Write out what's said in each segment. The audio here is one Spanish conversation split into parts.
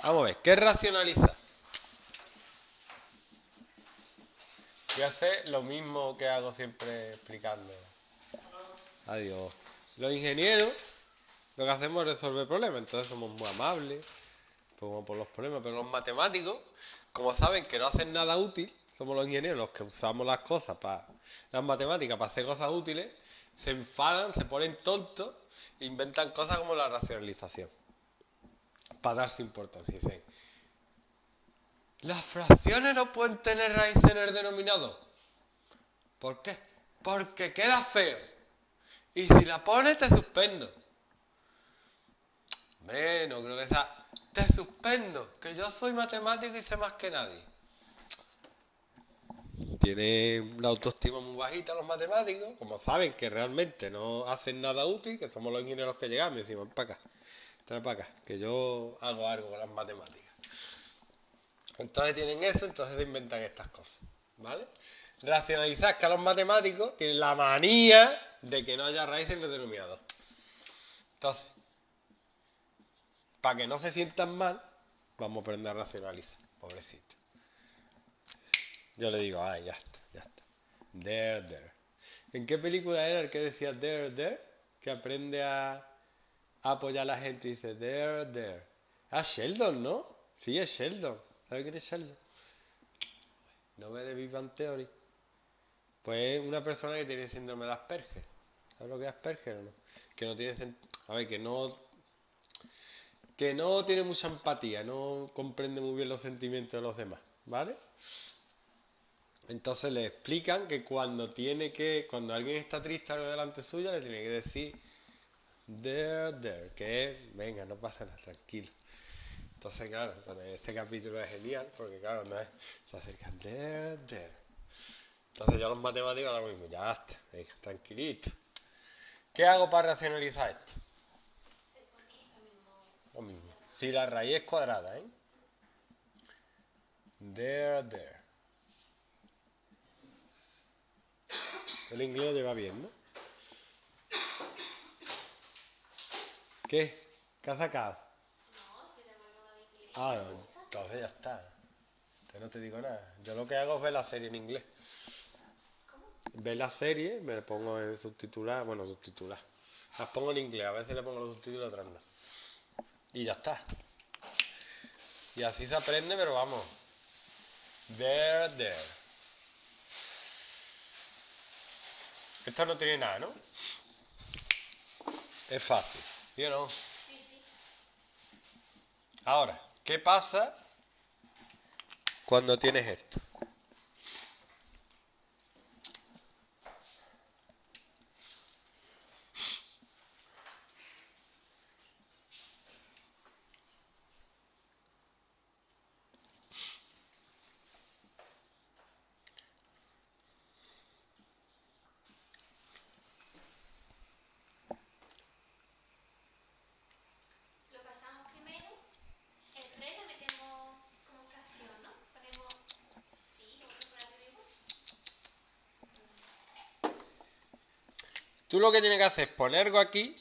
Vamos a ver, ¿qué es racionalizar? Voy a hacer lo mismo que hago siempre explicando. Adiós. Los ingenieros lo que hacemos es resolver problemas, entonces somos muy amables, por los problemas, pero los matemáticos, como saben que no hacen nada útil, somos los ingenieros los que usamos las cosas para las matemáticas para hacer cosas útiles, se enfadan, se ponen tontos e inventan cosas como la racionalización para darse importancia. Dicen, las fracciones no pueden tener raíz en el denominador. ¿Por qué? Porque queda feo. Y si la pones te suspendo. Hombre, no creo que sea... Te suspendo, que yo soy matemático y sé más que nadie. Tienen la autoestima muy bajita los matemáticos, como saben que realmente no hacen nada útil, que somos los ingenieros que llegamos y decimos, para acá, trae para acá, que yo hago algo con las matemáticas. Entonces tienen eso, entonces se inventan estas cosas, ¿vale? Racionalizar que a los matemáticos tienen la manía de que no haya raíces en el denominador. Entonces, para que no se sientan mal, vamos a aprender a racionalizar, pobrecito. Yo le digo, ya está, ya está. There. ¿En qué película era el que decía there? Que aprende a apoyar a la gente y dice there. Ah, Sheldon, ¿no? Sí, es Sheldon. ¿Sabes quién es Sheldon? ¿No ve de Big Bang Theory? Pues es una persona que tiene síndrome de Asperger. ¿Sabes lo que es Asperger o no? Que no tiene... A ver, que no tiene mucha empatía, no comprende muy bien los sentimientos de los demás, ¿vale? Entonces le explican que cuando alguien está triste algo delante suya, le tiene que decir there, que es, venga, no pasa nada, tranquilo. Entonces, claro, este capítulo es genial, porque claro, no es, se acercan there. Entonces yo a los matemáticos ahora mismo, ya está, venga, tranquilito. ¿Qué hago para racionalizar esto? Lo mismo. Si la raíz es cuadrada, ¿eh? There. El inglés lleva bien, ¿no? ¿Qué? ¿Qué has sacado? Ah, no, entonces ya está. Entonces no te digo nada. Yo lo que hago es ver la serie en inglés. Ver la serie, me pongo en subtitular, subtitular. Las pongo en inglés, a veces le pongo los subtítulos, otras no. Y ya está. Y así se aprende, pero vamos. There. Esto no tiene nada, ¿no? Es fácil, ¿sí o no? Ahora, ¿qué pasa cuando tienes esto? Lo pasamos primero, el 3 le metemos como fracción, ¿no? Ponemos, sí, vamos a poner arriba. Tú lo que tienes que hacer es poner algo aquí,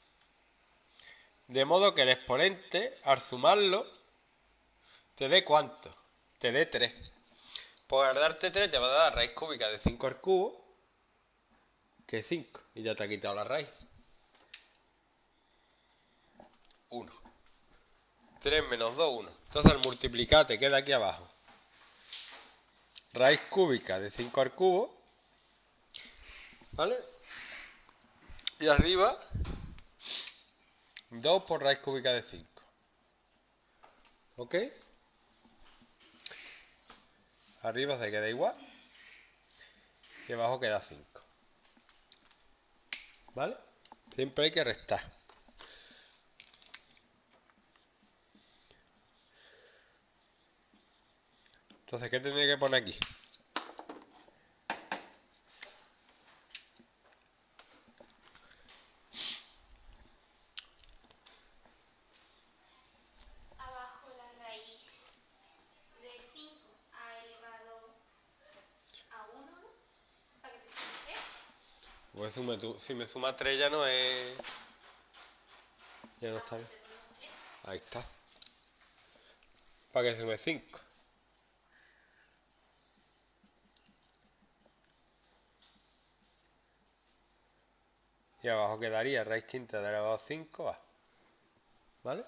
de modo que el exponente, al sumarlo, te dé ¿cuánto? Te dé 3. Pues al darte 3 te va a dar la raíz cúbica de 5 al cubo, que es 5, y ya te ha quitado la raíz. 1. 3 menos 2, 1. Entonces al multiplicar te queda aquí abajo. Raíz cúbica de 5 al cubo, ¿vale? Y arriba 2 por raíz cúbica de 5. ¿Ok? Arriba se queda igual. Y abajo queda 5. ¿Vale? Siempre hay que restar. Entonces, ¿qué tendría que poner aquí? Abajo la raíz de 5 a elevado a 1, ¿no? Para que te sume 3. Pues si me suma 3 ya no es... Ya no está bien. Ahí está. para que sume 5. Y abajo quedaría raíz quinta de elevado a 5a. ¿Vale?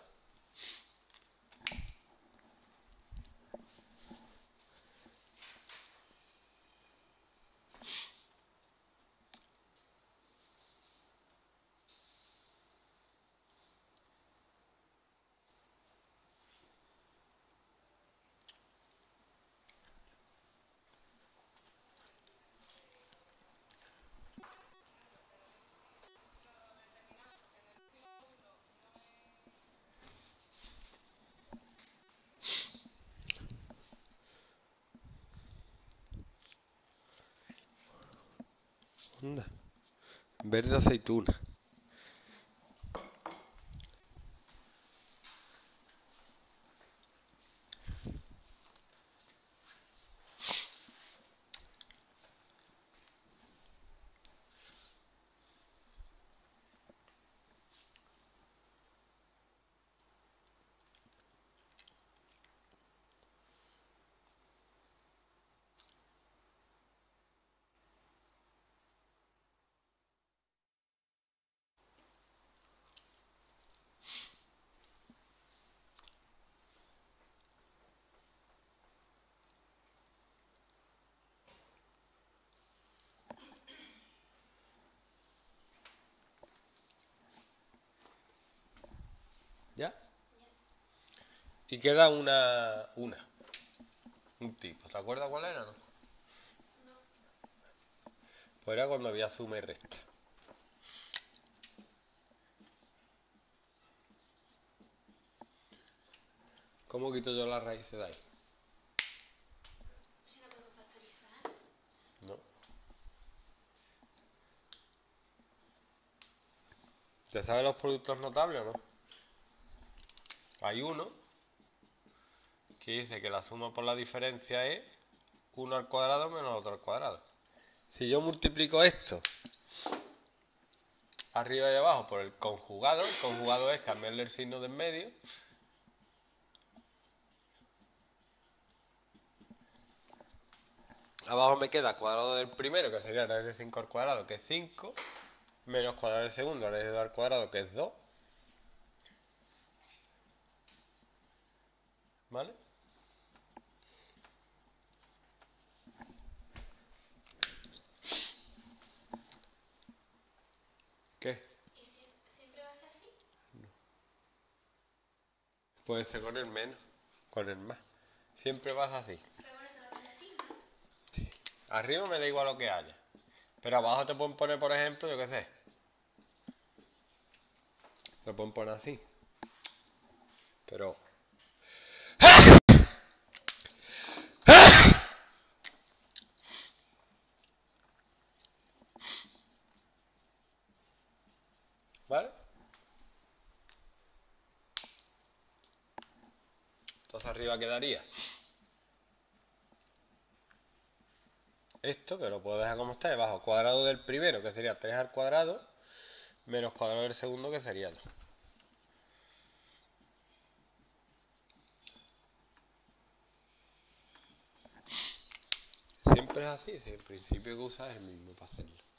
Anda. Verde aceituna. ¿Ya? Y queda un tipo. ¿Te acuerdas cuál era, no? No. Pues era cuando había suma y resta. ¿Cómo quito yo las raíces de ahí? Si no podemos factorizar. No. ¿Te sabes los productos notables o no? Hay uno que dice que la suma por la diferencia es 1 al cuadrado menos otro al cuadrado. Si yo multiplico esto arriba y abajo por el conjugado es cambiarle el signo de en medio. Abajo me queda cuadrado del primero, que sería raíz de 5 al cuadrado, que es 5, menos cuadrado del segundo, raíz de 2 al cuadrado, que es 2. ¿Vale? ¿Qué? ¿Y siempre va a ser así? Puede ser con el menos, con el más. Siempre vas así. Pero bueno, eso lo pone así, ¿no? Sí. Arriba me da igual lo que haya. Pero abajo te pueden poner, por ejemplo, yo qué sé. Te pueden poner así. Pero... ¿Vale? Entonces arriba quedaría esto, que lo puedo dejar como está, debajo cuadrado del primero, que sería 3 al cuadrado, menos cuadrado del segundo, que sería 2. Siempre es así, si el principio que usas es el mismo para hacerlo.